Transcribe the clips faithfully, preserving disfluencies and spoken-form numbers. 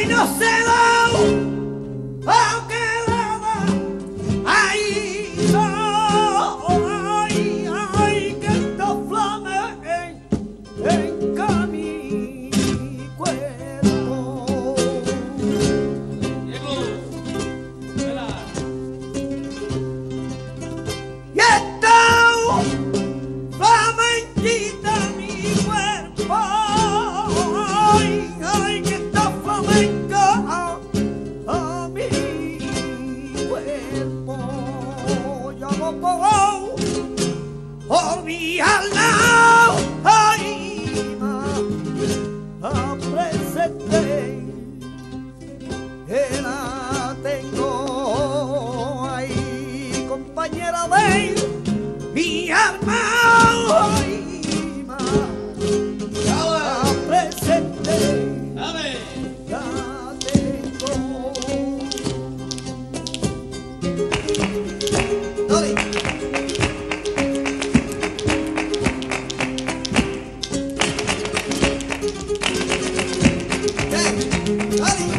Ay, no se da, aunque nada, ay, no, ay, ay, que esta flama en mi cuerpo. Diego, espera. Y esta flama quita mi cuerpo. Ay, ay, que esta flamenca a, a mi cuerpo. Yo no puedo olvidarla. Ay, ma, presente que la tengo ahí, compañera de mi alma. Ay, ma, presente Dame. la tengo. Dale. Hey, dale.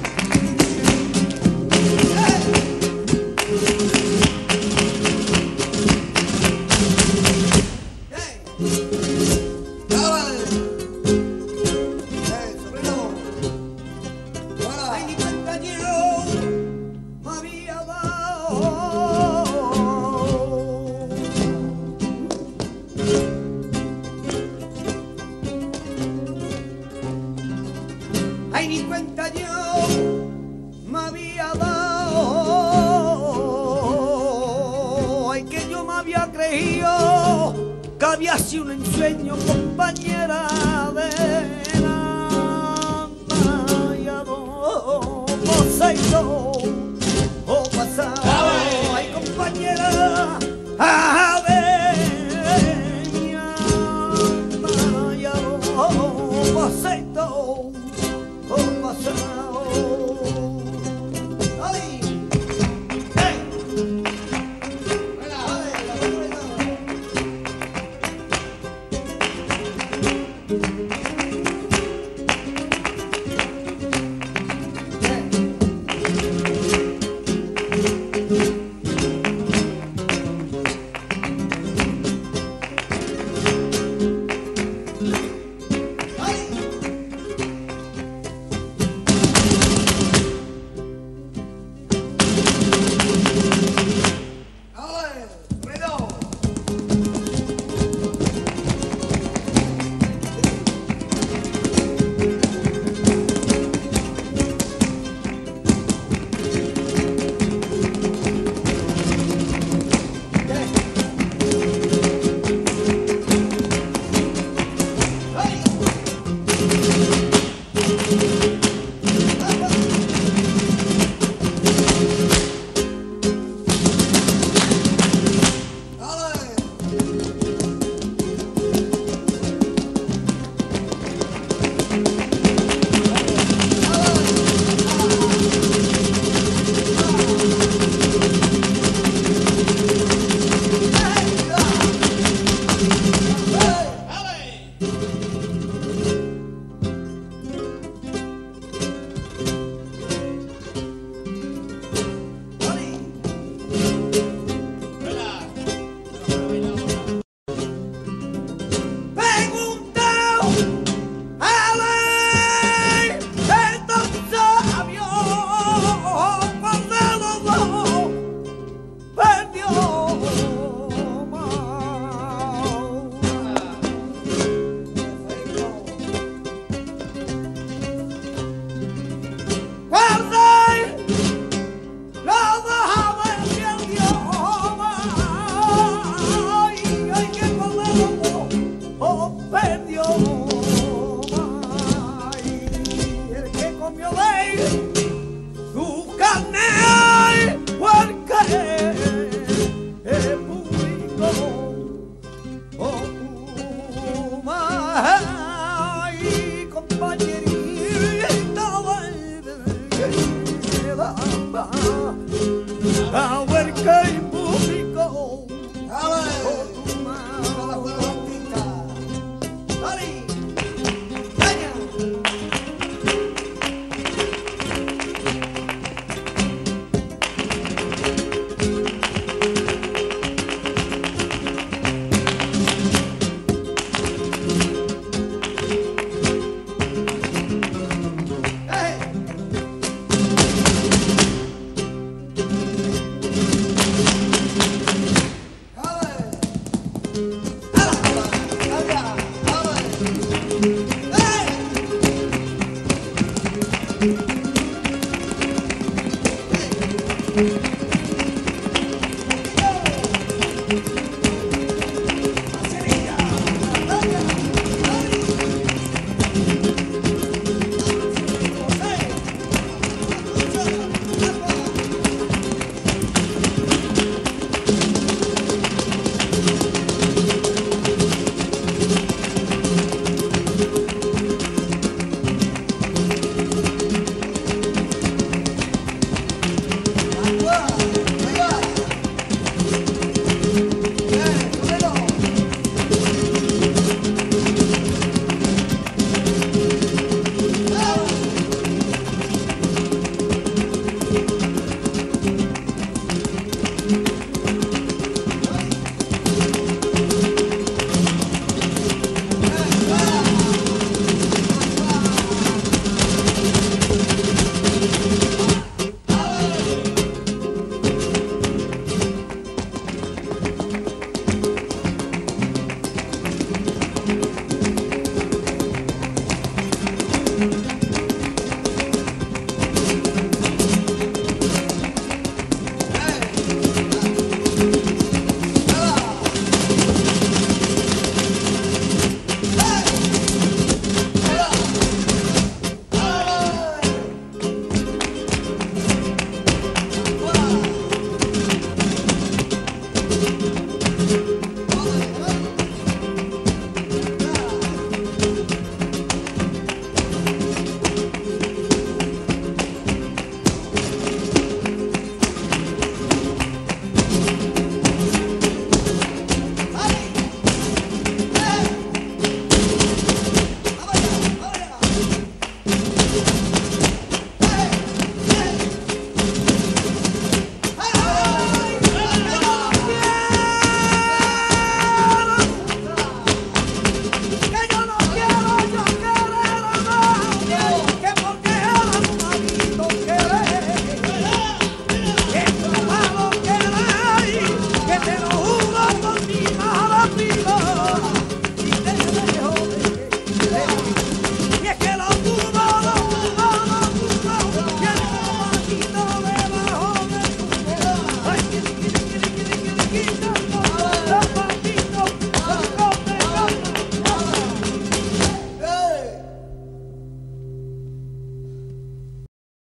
Ay, ni cuenta yo me había dado. Ay, ni cuenta yo me había dado. Ay, que yo me había creído que había sido un ensueño, compañera de la maya do poseído o pasado. Ay, compañera de mi maya do poseído o pasado. ¡Ay! ¡Hey! Thank you.